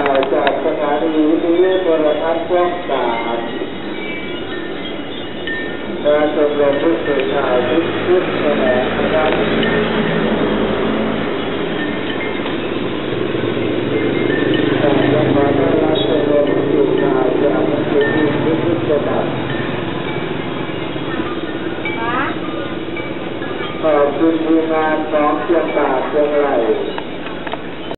จากสถานีวิทยุโทรทัศน์ช่อง3การชมรมผู้สื่อข่าวทุกแขนงนะครับและขอต้อนรับชมรมผู้สื่อข่าวจากหนังสือพิมพ์ทุกฉบับขอบคุณทีมงานของเชียงรายเชียงราย